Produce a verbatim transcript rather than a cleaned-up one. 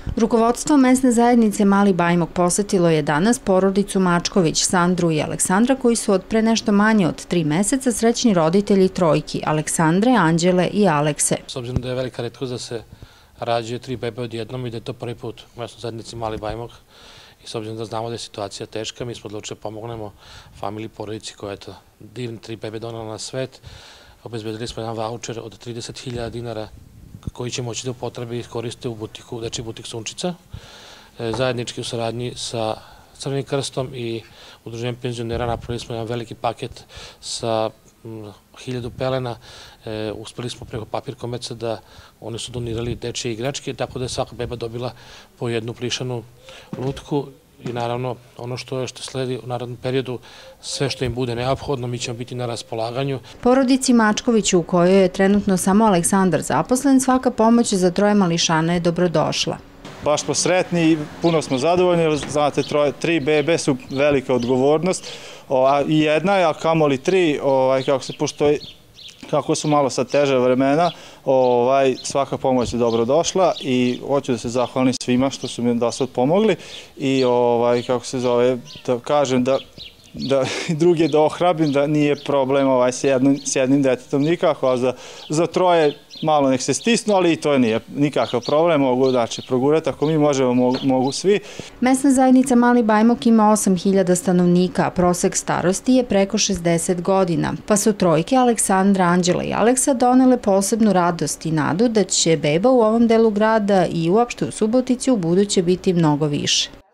Rukovodstvo mesne zajednice Mali Bajmok posetilo je danas porodicu Mačković, Sandru i Aleksandra, koji su od pre nešto manje od tri meseca srećni roditelji trojki, Aleksandre, Anđele i Alekse. S obzirom da je velika retkost da se rađaju tri bebe odjednom i da je to prvi put u mesnoj zajednici Mali Bajmok, i s obzirom da znamo da je situacija teška, mi smo odlučili da pomognemo familiji, porodici koja je to divne tri bebe donela na svet. Obezbedili smo jedan vaučer od trideset hiljada dinara koji će moći da upotrebi i iskoriste u butiku, dečiji butik Sunčica, zajednički u saradnji sa Crvenim krstom i Udruženjem penzionera. Napravili smo jedan veliki paket sa hiljadu pelena. Uspeli smo preko Papir Komerca da oni su donirali dečije igračke, tako da je svaka beba dobila po jednu plišanu lutku. I naravno, ono što je što sledi u narednom periodu, sve što im bude neophodno, mi ćemo biti na raspolaganju. Porodici Mačkoviću, u kojoj je trenutno samo Aleksandar zaposlen, svaka pomoć za troje mališana je dobrodošla. Baš smo sretni i puno smo zadovoljni, jer znate, tri bebe su velika odgovornost i jedna je, a kamoli tri, kako se pošto kako su malo sad teže vremena, svaka pomoć je dobrodošla i hoću da se zahvalim svima što su mi do sad pomogli i kako se zove, da kažem da druge da ohrabim da nije problem s jednim detetom nikako, a za troje malo nek se stisnu, ali i to nije nikakav problem, mogu znači progurati, ako mi možemo, mogu svi. Mesna zajednica Mali Bajmok ima osam hiljada stanovnika, a prosek starosti je preko šezdeset godina, pa su trojke Aleksandra, Anđela i Aleksa donele posebnu radost i nadu da će beba u ovom delu grada i uopšte u Subotici u buduće biti mnogo više.